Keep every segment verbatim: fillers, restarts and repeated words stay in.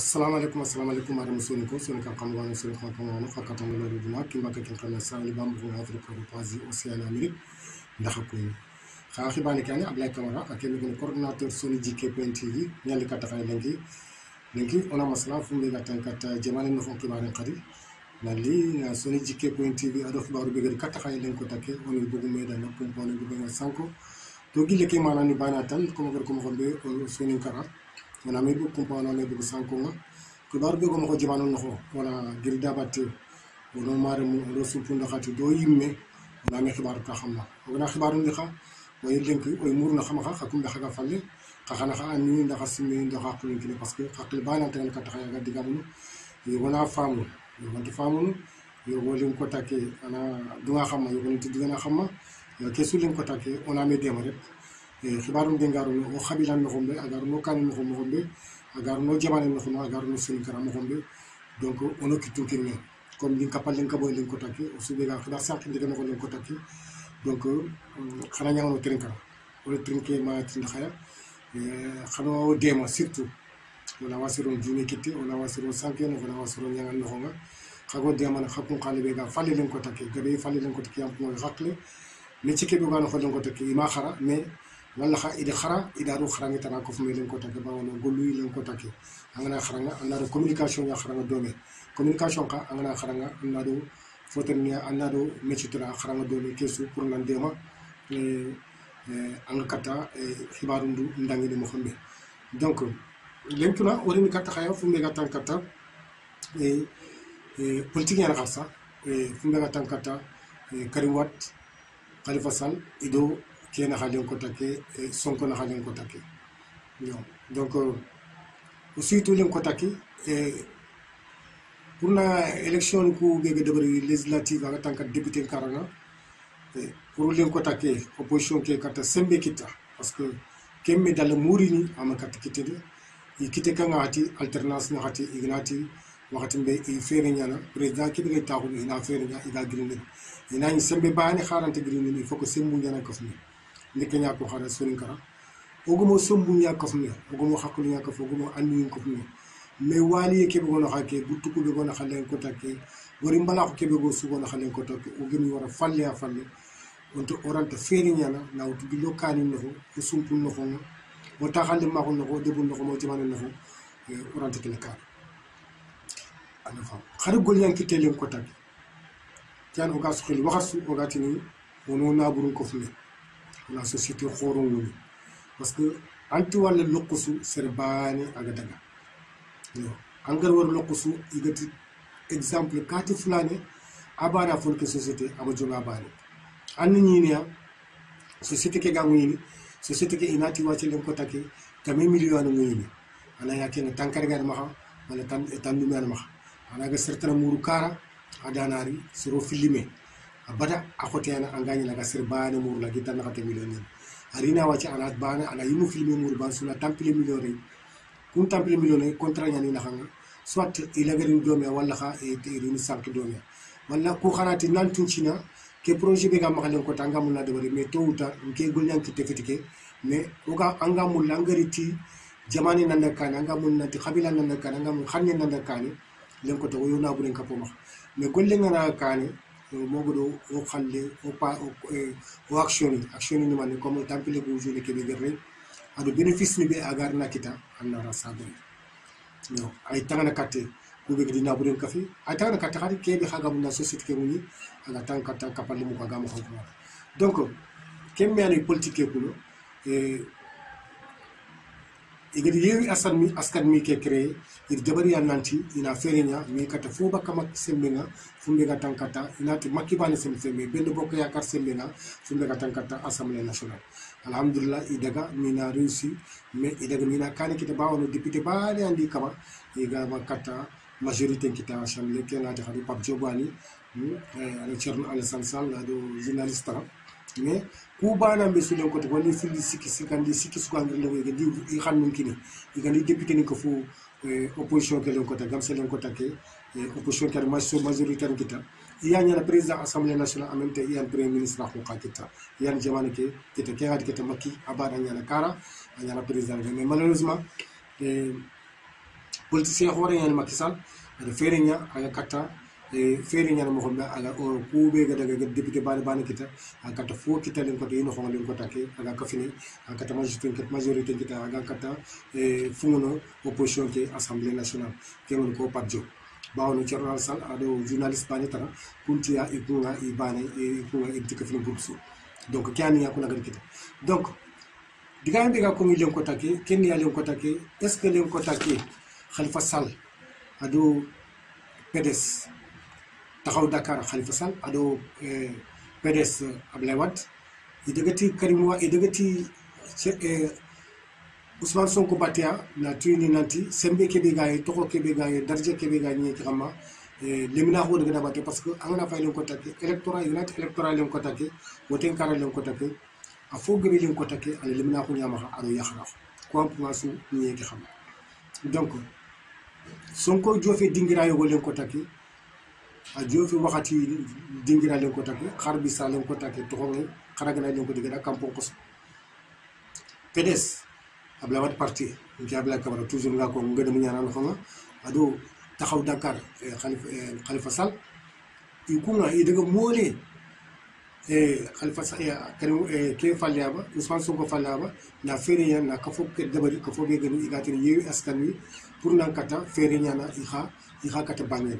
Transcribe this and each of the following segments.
assalamu alaikum assalamu alaikum madame Soniko Sonika kamgano Sonika kamgano fakatanga na ruduna kimbaka kinkana sali bambu na Afrika rupazi Océan Amérique ndaxa ko xa xibane kane Ablaye Camara ak kenn ko coordinateur Soni J K point T V ñali kata xay lengi lengi ona masala fu mi gatan kata jamane no fon kibane xadi na li na Soni J K point T V ado xibaru be kata xay len ko takke on bugu meda na pompone bu nga sanko to gille ke manani bana tan ko mo ko mo be Soni Kara on me bu kumpano ne bu sanko nga ko bar be ko mo jibano no wala girda batte wono mare mu do supu ndaxati do yimme on me xibaru ka xamna wona xibaru ndi xa way lenk oy murna xam xa xakum ndaxa falle xana xa ani ndaxa simi ndaxa ko ni parce que xaqil bana tan ka taxaya ga digamu wona famu yo wanti famu yo wolin ko takke ana du nga xam yo ko nit digana xam yo ke sulin ko takke on a me dem rek xibaru ndengaru o xabilan no xombe agar no kan no xombe agar no jamane no xombe agar no Soni Kara mo xombe donc on occupe kinne comme li kapal len ka boy len ko takki o sube ga xibar sank ndiga no len ko takki donc xana ñango trinkara o trinke ma tin xaya xana o dema surtout wala wasiro jumi kitti wala wasiro sanke no wala wasiro ñangal no xonga xago dema na xakun xale be ga falle len ko takki gabe falle len ko takki am ko xakle ni ci kebe ga no len ko takki ma xara mais wala xa ida xara ida ru xara ngitana ko fu me len ko takki ba wono gollu len ko takki angana xara nga andaro communication ya xara nga dome communication ka angana xara nga andaro foternia andaro mechitra xara nga dome kesu pour nan dema euh anga kata xibaru ndu ndangi de mo xambe donc lenkuna orini kata xaya fu me gatan kata e politique ya xarsa fu me gatan kata Karim Wade Khalifa Sall ido kena xalen ko takke Sonko na xalen ko takke donc aussi tout len ko takke pour na élection ku bege debari législative aga tanka député karanga pour len ko takke opposition ke kata sembe kita parce que kemme dal mourini ama kata kitede i kite kanga ati alternance na ati ignati wakati mbe i fere nyana président ki be taxu ina fere nya iga grinde ina ni sembe baani xarante grinde il faut que sembu nyana ko fini ndike nya ko xara Soni Kara ogumo sombu nya ko fini ogumo xakku nya ko ogumo andi ko fini mais wali ke be gono xake bu tukku be gono xalen ko takke wori mbala ko ke be go su gono xalen ko takke o gemi wara falle a falle onto orante fere nyana na wutu bi lokani no ko sumpu no ko mo taxande ma ko no ko debu no ko mo jamane no ko orante kele ka ana fa xara gol yanki telen ko takke tian o ga su xel waxasu o ga tini wono na burun ko fini la société khoron parce que anti wala lokusu serbani aga daga yo angar war lokusu igati exemple kati fulane abana fonke société aba jonga bani anni ni ne société ke gamu ni société ke inati wati len ko take kame million no ni ana yake na tankar gar ma wala tan tan du mer ma ana ga certains muru kara adanari sero filmé bada akote ana angani laga sir bana mur la gitan nakate million arina wachi ana bana ana yimu filmi mur ban suna tampile million re kun tampile million contrat nyani na xanga soit il avait une dome wala xa et une cinq dome wala ko xarati nantun china ke projet be ga maxalen ko tanga mun na de mais to uta ke gol nyanki te fetike mais oga anga mun langariti jamani nan nakana anga mun na khabila nan nakana anga mun xanne nan nakani len ko to yo na bu len kapo max mais gol le ngana kane mogodo o xalle o pa o action action ni man comme tampile ko joni ke be gerre ado bénéfice ni be agar na kita anara sabe no ay tangana katte ko be dina bu den kafi ay tangana katte xari ke be xaga mun na société ke muni aga tan katta kapal mu ko gam ko donc kemme ani politique ko e igadi yewi askan mi askan mi ke créé ir jabari ya nanti ina ferenya mi kata fo bakka mak sembenga fumbe ga tankata inati makki bani sem sembe bende bokk yakar sembenga fumbe ga tankata assemblée nationale alhamdulillah idaga mina réussi mais idaga mina kane kita bawono député baale andi kama iga makata majorité kita assemblée kena de khadi pap jobani ala cherno alassane sall do journaliste mais ku bana be sulen ko to wali fili sikki sikandi sikki sukangir lewe ga di xamnu kini igandi député ni ko fu opposition ke len ko ta gam selen ko take opposition ke majoritaire kita iya nyana président assemblée nationale en même temps iya premier ministre ko kita iya jamane ke kita ke hadi kita makki abada nyana kara nyana président mais malheureusement politicien hore ñan Macky Sall ada fereña aga katta e fereña mo xombe aga o kube ga daga député bana bana kita aga katta fo kita len ko de no xongal len ko také aga kafini aga katta majorité ket majorité kita aga katta e fungono opposition ke assemblée nationale ke ngon ko padjo bawno Thierno Sall ado journaliste bani tara kuntiya e kunga e bane e kunga e tikafini bursu donc kiani ya kuna gari kita donc diga mbe ga ko mi len ko také ken ya len ko také est ce que len ko také Khalifa Sall ado P D S taxaw Dakar Khalifa Sall ado P D S Abdoulaye Wade i dagati Karim Wade i dagati Ousmane Sonko batia na tuini nanti sembe kebe gaay toko kebe gaay darje kebe gaay ni xama lemina ho daga baté parce que angana fay len ko také électoral unité électoral len ko také woten kara len ko také a fo gebe len ko také ala lemina ko nyama ado yakhra ko am place ni ki xam donc Sonko jofe dingira yo len ko také a jofe waxati dingira len ko také xarbi sa len ko také to ngé xaraga len ko diga kampo ko P D S Abdoulaye Wade parti ngi Abdoulaye Camara toujours nga ko ngade mu ñaanal xama ado taxaw Dakar Khalifa Khalifa Sall i kunga i daga mole e Khalifa Sall Karim ke fallaba Ousmane Sonko fallaba na fere na kafo ke dabari kafo be gani igati yewi askan wi pour nan kata fere nyana iha iha kata bangel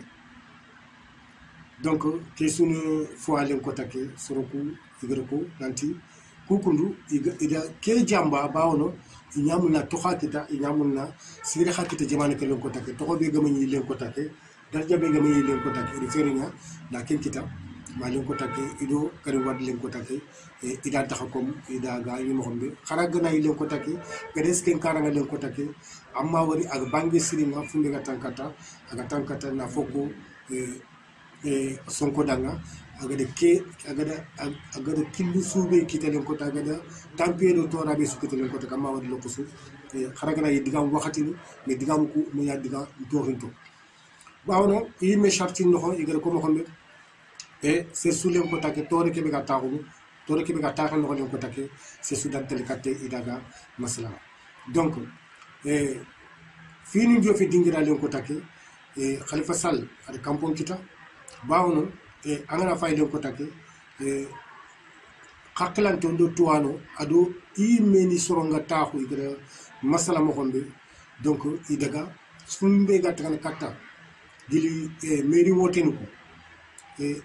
donc ke sunu fois len ko také soroku igreko nanti kukundu ida ke jamba bawono inyamuna toxa kita inyamuna sire xakita jamane ke len ko také to be gamani len ko také darja be gamani len ko také ida fere nya na ken kita ma len ko také ido Karim Wade len ko také ida taxakom ida ga yi mo xombe xara gëna yi len ko také pedes ken karanga len ko také amma wari ak bangi siringa funde ga tankata aga tankata na foko e e Sonko danga aga de ke aga da aga de killu sube kitalen ko taga da tampiero to rabe su kitalen ko taga amma wadi lokusu e xara gëna yi digam waxati ni mais digam ko mu ya diga do hinto bawno yi me charti no ko igere ko mo xombe e c'est sous len ko také tore ke be ga taxu tore ke be ga taxal no len ko také c'est sous dan telekate idaga masala donc e fini jofi dingira len ko také e Khalifa Sall ada kampon kita bawno e angana fay len ko také e khaklanto ndo tuwano ado i meni soronga taxu igara masala mo xombe donc i daga sumbe ga tan katta dili e mairie wotenu ko e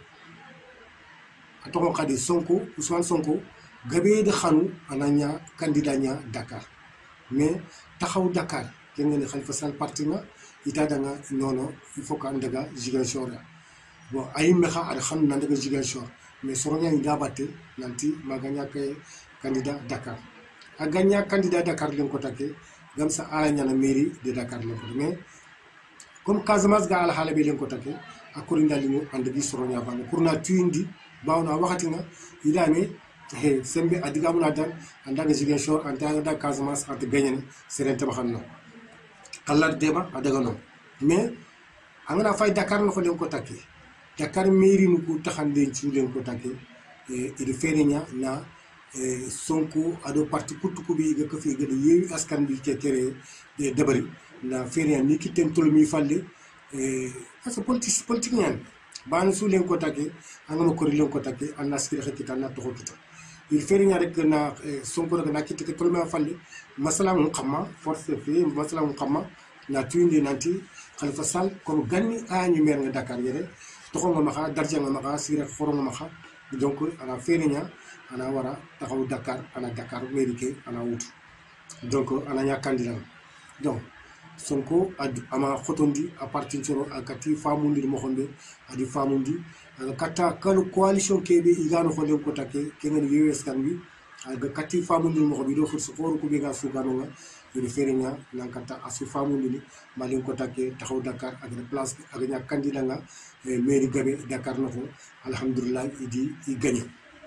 atoko khadi Sonko Ousmane Sonko gabe de xanu ananya candidat nya Dakar mais taxaw Dakar ken ngene Khalifa Sall parti na ita danga nono il faut ka ndaga Ziguinchor bon ay mexa ar xam na ndaga Ziguinchor mais soronya ida batte nanti maganya ke candidat Dakar a gagna candidat Dakar len ko také gam sa ala nyana mairie de Dakar len ko mais comme Casamance ga ala halabe len ko také akori ndalino andagi soronya bana pour na tuindi bawna waxati nga idame he sembe adiga muna dan andaga Ziguinchor anta da Casamance ant gagnene serente baxanno kallar deba adaga non mais angana fay Dakar no ko len ko také Dakar mairie nu ko taxande ci len ko také e de fereña na e Sonko ado parti kutuku bi ga ko fi ga yewi askan bi ke kéré de debari na fereña ni ki ten tol mi falle e parce que politique politique ñan ban su len ko také angama ko len ko také anna skir xekita na to kita il fereña rek na Sonko rek na ki te tol mi falle masala mu xama force fi masala mu xama na tuindi nanti Khalifa Sall comme ganni a ñu mer nga Dakar yere to nga maxa darja nga maxa sire xoro nga maxa donc ana fereña ana wara taxaw Dakar ana Dakar mairie ana wutu donc ana nya candidat donc Sonko ad ama khotondi a partir de akati famundi mo xonde adi famundi kata kanu coalition kebe igano ko len ko také kenen U S kan wi aga kati famundi mo xobi do fursu foru ko be ga su gano nga de fereña nan kata asu famundi ni malen ko také taxaw Dakar ak place ak nya candidat nga mairie gabe Dakar nako alhamdulillah idi i gagné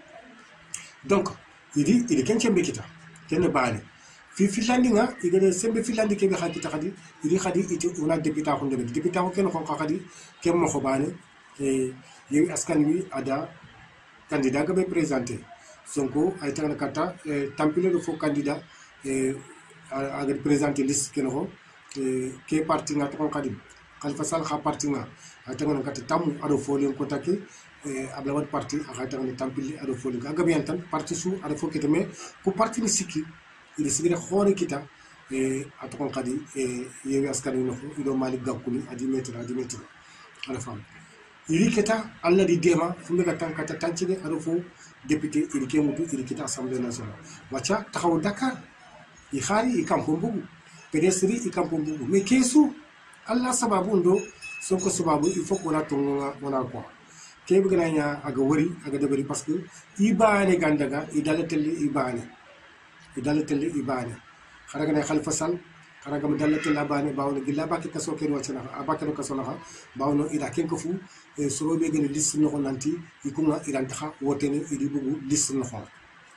donc idi idi ken cembe kita ken baale fi filandi nga igade sembe filandi ke be khakita khadi idi khadi iti una député ko ndebe député ko ken ko khadi kem mo ko baane e yewi askan wi ada candidat gabe présenter Sonko ay tan kata tampile do fo candidat e aga présenter liste ken ko ke parti nga to kadi Khalifa Sall kha parti nga atanga kata tamu ado folien ko take Abdoulaye Wade parti akata ngani tampili ado folien ga gabiyan tan parti su ado fokete me ko parti ni sikki ide sigire khore kita e atokon kadi e yewi askani no ido Malick Gakou ni adi metra adi metra ala fam iri keta alla di dema fumbe ga tan kata tancige ado fo député iri ke mutu iri kita assemblée nationale wacha taxaw Dakar i khari i kampo mbugu pedesri i kampo mbugu mais kesu alla sababu ndo sonko sababu il faut qu'on a tonga wona quoi kebe gana nya aga wori aga debari parce que ibane gandaga idalatel ibane idalatel ibane kharaga ne Khalifa Sall kharaga madalatel ibane bawno gilla bakki kaso ken wacana abakano kaso naha bawno ida ken ko fu sorobe gene liste no nanti ikunga idan taxa wotene idi bugu liste no xol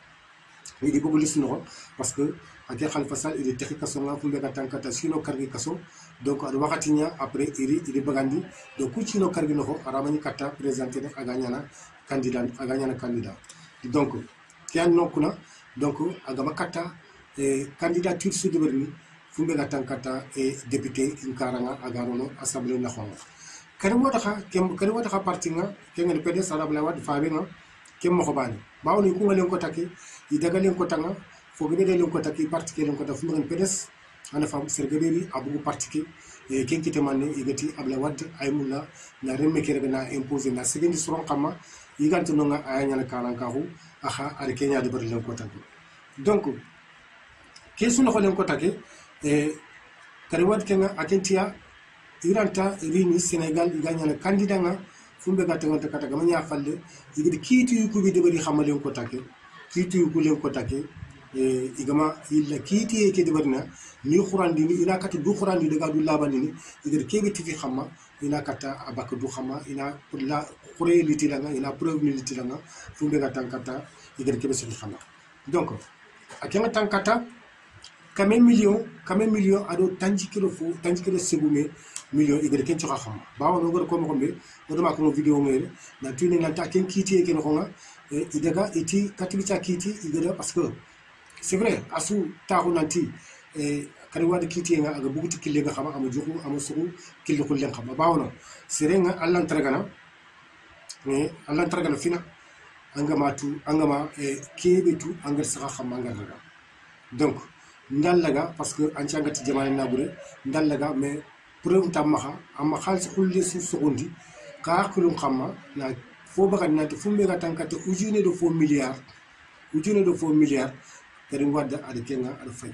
idi bugu liste no parce que ake Khalifa Sall idi texi kaso nga fu mbega tankata sino kargi kaso donc adu wakati nya après iri idi bagandi donc ku sino kargi no aramani kata présenter aga nyana candidat aga nyana candidat donc kian nokuna donc aga makata e candidature su deberni fu mbega tankata e député inkaranga aga rono assemblée nationale kare mo taxa kem kare mo taxa parti nga kengen P D S Abdoulaye Wade faabe nga kem mo xobani bawni ku ngalen ko takki i dagalen ko tanga fo gebe de len ko takki parti ke len ko ta fu ngen P D S ana fam sergebe bi abugo parti ke e ken kite manne igati Abdoulaye Wade ay mulla na remme ke rega na imposer na segendi soron xama yiganto no nga ay nyana kalan kaxu aha ari kenya de bar len ko takki donc ke sunu xolen ko takki e kare wad kenga akentia iranta rini Sénégal iganya candidat nga fumbe ga tanga kata ga manya falle igidi kiti ku bi de bari xamale ko take kiti ku len ko take e igama illa kiti e ke de barina ni khurandi ni ina kata du khurandi de ga du labani ni igidi kebe tifi xama ina kata abaka du xama ina la khore liti la nga ina preuve ni liti la nga fumbe ga tanga kata igidi kebe su xama donc akema tanga kata kame million kame million ado tanjikiro fo tanjikiro segume million igere ken choka khama bawo no gor ko mo kombe o ma ko video ngere na tuni na ta ken kiti ken ko nga e idaga iti katibita kiti igere parce que c'est vrai asu ta ko nanti e kari wadi kiti nga aga buguti kille nga khama am joku am suku kille ko len khama bawo no serenga allan tragana ne allan tragana fina angama tu angama e kebe tu angar saka khama ngar donc ndallaga parce que anciangati jamane nabure ndallaga mais preuve tamaha amma khalis khulli su secondi ka khulum khamma na fo baga nanti fumbe ga tankate ujune de fo milliards ujune de fo milliards kadi wadda ad kenga ad fay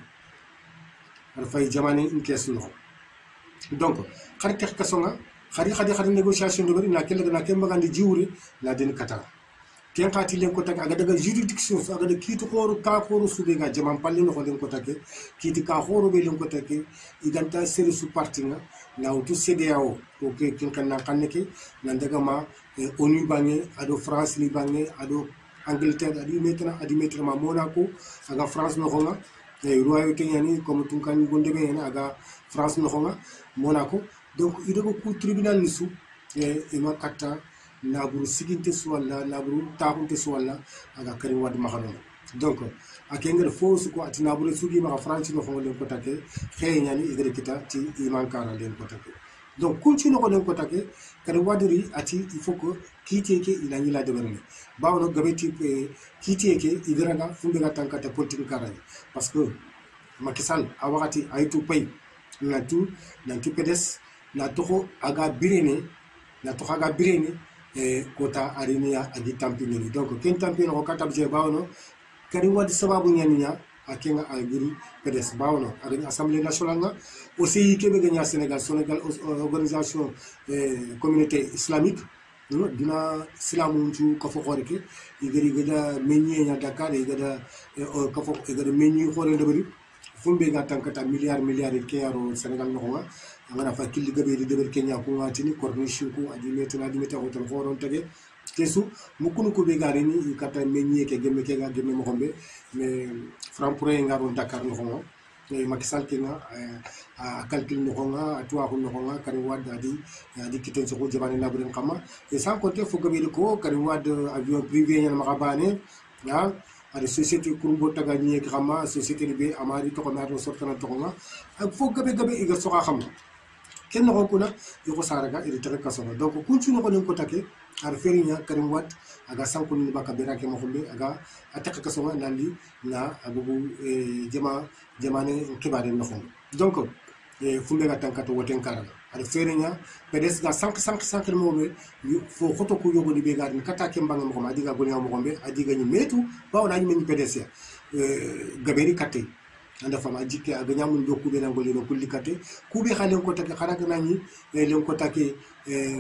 ad fay jamane in kesu no donc khari tek kasonga khari khadi khadi négociation de bari na kella na kemba gandi jiwri la den kata ken khati len ko tak aga daga juridiction aga de kitu khoru ka khoru su ga jamam palle no len ko take kiti ka khoru be len ko take iganta seri su parti nga na utu C D A O ko ke kin kan na kaneke na daga ma ONU bangi ado France ni bangi ado Angleterre adi metna adi metna ma Monaco aga France no khonga e royauté yani comme tun kan gonde be na aga France no khonga Monaco donc ido ko tribunal ni su e ima katta naburu siginte suwalla naburu taxunte suwalla aga Karim Wade maxano donc akengere fo su ko ati naburu sugi ma France no xongol ko take xey ñani igere kita ci iman kara len ko take donc kunci no ko len ko take Karim Wade ri ati il faut que kiti ke ila ñila de berne bawno gabeti kiti ke igera nga fumbe ga tankata politique kara parce que Macky Sall a wakati aytu pay na tu nanti P D S na toko aga birene na toko aga birene e kota arinia adi tampini donc ken tampini ko katab je bawno Karim Wade sababu nyaninya akenga agiri P D S bawno ari assemblée nationale nga aussi kebe ganya Sénégal Sénégal organisation euh, communauté islamique dina islamu ci ko fo xoreke igeri gada menye nya Dakar igada ko fo igada menye xore ndebari fumbe ga tankata milliard milliard ke yaro Sénégal no nga ngana fa killi gabe di deber Kenya ko watini corniche ko adi metna di meta hotel xoron tege kesu mukunu ko be gari ni kata menye ke gemme ke ga gemme mo xombe mais franc pour ngaro Dakar no nga e Macky Sall ke nga a calcul no nga atwa ko no nga Karim Wade adi adi kiten so ko jabane na bulen xama et sans compter fo gabe ko Karim Wade avion privé ñan ma xabane ya ada société kurbo taga ni grama société be amari to ko na do sortana to nga ak fo gabe gabe iga soxa xam ken no ko na yoko saraga iri tere kasono donc kunchu no ko len ko take ar ferinya karim wat aga sanko ni baka berake mo xumbe aga ataka kasono nandi na abugu e jama jamane kibare no xum donc e fumbe ga tankato woten karana ar ferinya pedes ga sank sank sank mo be fo khoto ko yogo ni be ga ni kata ke mbanga mo ma diga goni mo xombe adiga ni metu bawo na ni men pedes e gaberi katte anda fama jikke aga nyamun do kube na ngoli no kulli kate kube khalen ko take kharaga nani e len ko take e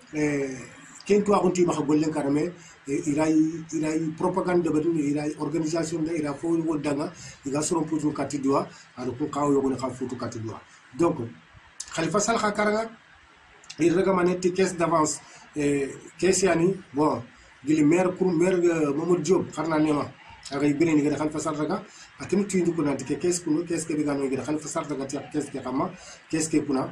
e ken to agonti ma gollen karame irai irai propagande badum irai organisation da ira fo wo danga iga soron putu kati doa ar ko kaw yogo ne khal futu kati doa donc khalifa sal kharanga il rega manetti caisse d'avance e caisse yani bon gili maire pour maire Mamadou Diop kharna nema aga ibene ni ga khalifa sal raga akini tuindi kuna tike kes kuno kes ke bigano ngira khalifa sarta gati kes ke kama kes ke kuna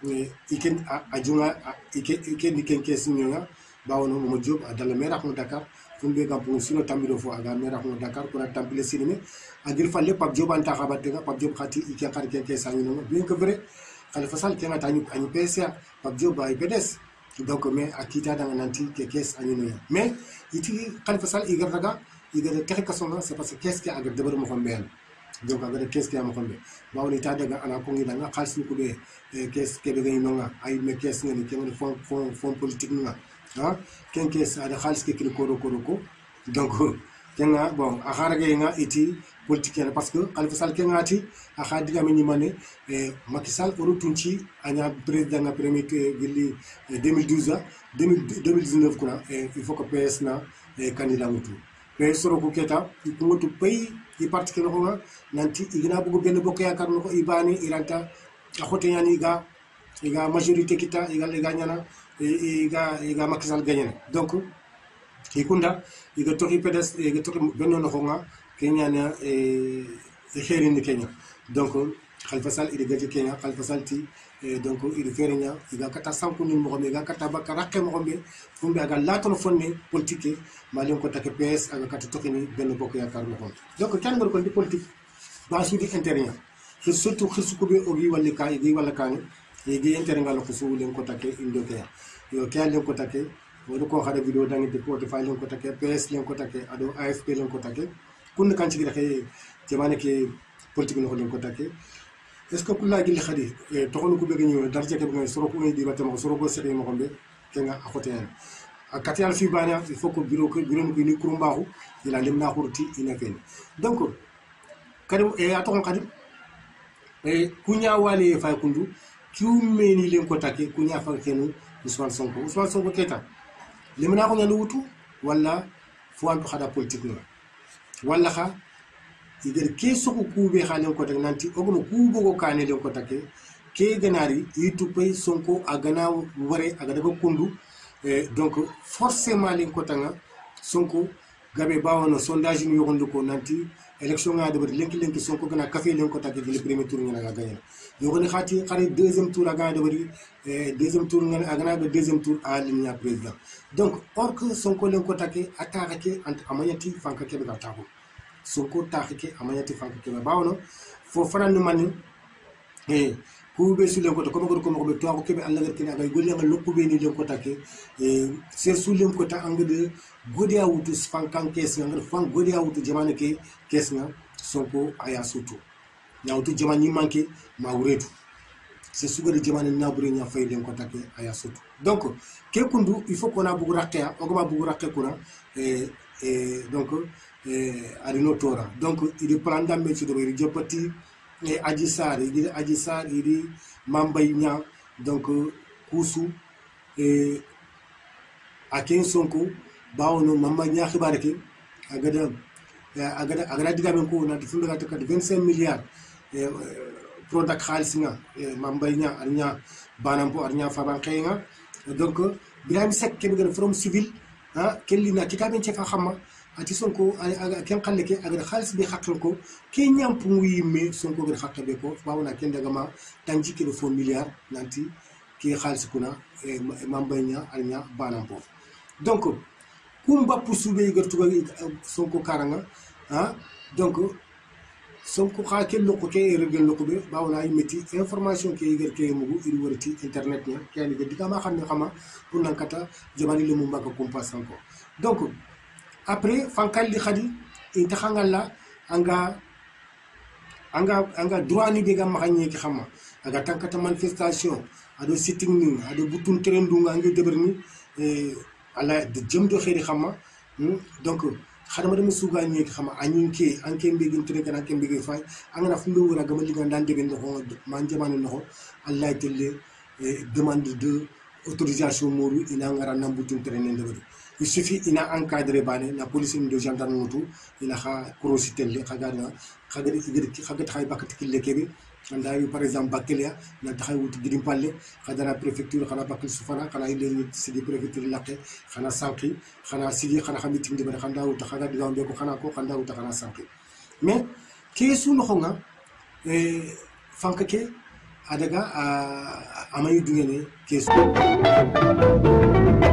iken ajunga ike ike ni ken kes nyonga bawono mo job adala mera ko Dakar fumbe ga pour sino tamiro fo aga mera ko Dakar kuna tampile sinime agil falle pap job anta khabate ga pap job khati ike khar ken kes anyino bien que vrai khalifa sal kenga tani ani pesa pap job ay pedes donc mais akita danga nanti ke kes anyino mais iti khalifa sal igar daga igara tek kasonga c'est parce que qu'est-ce qui a de bar mo xombe donc agara qu'est-ce qui a mo xombe bawni ta daga ana ko ngi danga xaliss ko be qu'est-ce que be ngay nonga ay me qu'est-ce ngani kenga fond fond fond politique nga ha ken qu'est-ce ada xaliss ke kilo ko ko ko donc kenga bon a xaraga nga iti politique parce que Khalifa Sall kenga ati a khadiga me ni mané Macky Sall o rutunci anya président nga premier gilli deux mille douze deux mille dix-neuf kuna il faut que P S na candidat mutu mais soro ko keta ko ngoto pay i parti ke no nanti igina bugo ben bokk yakar no ibani iranta a khote yani ga iga majorité kita iga iga nyana iga iga Macky Sall gagné donc ikunda iga tori pedes iga tori benno no nga kenya na e xéri ni Kenya donc Khalifa Sall il gati Kenya Khalifa Sall ti donc il ferenya iga kata sanku ni mo iga kata bakara ke mo be fumbe aga latono fonne politique malen ko take P S aga kata tokeni ben bokk yakar mo donc tan ngor ko di politique ba su di intérêt c'est surtout khisu ko be ogi wala ka igi wala kan igi intérêt ngal ko su len ko take indo ke yo ke len ko take wodo ko xada video dangi de ko te fay len ko take P S len ko take ado A F P len ko take kun kan ci gi xey jamane ke politique no len ko take est-ce que kula gilli khadi to xono ko bege ñu dar jeke be soro ko ngi di batam soro ko sebe mo xombe kenga akote en akati al fi bana il faut que bureau ko bureau ko ni kurum baxu ila lim na xurti ina fen donc kadim e aton kadim e kunya wali fa kundu kiume ni len ko take kunya fa kenu Ousmane Sonko Ousmane Sonko keta limna ko nyalu wutu wala fo antu khada politique no wala kha igere ke soko kube khalen ko tak nanti ogono kubo ko kane len ko take ke ganari yitu pay Sonko agana wore aga daga kundu eh, donc forcément len ko tanga Sonko gabe bawono sondage ni yogondo ko nanti élection nga de lenki lenki Sonko gana café len ko take le premier tour nga gagné yogoni khati khari deuxième tour aga de bari eh, deuxième tour nga agana be deuxième tour a ligne président donc or que Sonko len ko take attaqué entre amayati fanka kebe ga tabo Sonko taxike amayati fanka kebe bawno fo fanan mani e ku be sulen ko to ko ko ko be to ko kebe Allah gar kini agay golle ngal lokku be ni len ko take e se sulen ko ta angde godi awutu fankan kes ngal fan godi awutu jamane ke kes nga Sonko aya sutu nyawtu jamani manke ma wuretu c'est sugari jamane na buri nya fay len ko take aya sutu donc ke kundu il faut qu'on a bugu rakya o gaba bugu rakya kuna e e donc eh arino tora donc il plan d'ambe ci do ri jopati e aji sar il aji sar il mambay nya donc kusu e aken Sonko bawono mamba nya xibaare ke agada agada agada diga men ko na fundu ga takkat vingt-cinq milliards e product khalis nga mambay nya arnya banam po arnya faban xeyna donc biram sek ke bi from civil ha kellina kitaben ci fa xamma ati Sonko ken xalle ke aga khalis bi xaqal ko ke ñam pu wi me Sonko ga xaqal be ko bawna ken daga ma tanji ke fo milliard nanti ki khalis kuna mambanya alnya banam po donc kum bapu sube ga tuga Sonko karanga ah donc sonko xa ke loko ke regen loko be bawna meti information ke iger ke mugu iri warati internet nya yani ke digama xamne xama pour nankata jamani le mu mbaga kumpas encore donc après fankal di khadi inta khangalla anga anga anga droit ni be gam xagné ki xama aga tankata manifestation ado sitting ni ado butun trendu nga ngi deberni e ala de jëm do xéri xama donc xadama dama suga ñi xama añinke anke mbegin tere kana anke mbegin fay angana fu ndo wara gama liga ndan degen no man jamane no allah telle demande de autorisation moru ina ngara nambutun tere ne ndebari il suffit ina encadré bané la police de gendarme motu ina xa crossitelle xagana xagari igir xagat xay bakati kille kebe anda yu par exemple bakelia na taxay wut gidim palle xadana préfecture xana bakil sufana xana ile sidi préfecture laqé xana sanki xana sidi xana xamiti ndi bari xanda wut xaga diga mbe ko xana ko xanda wut xana sanki mais kesu no xonga euh fankake adaga amayu dungene kesu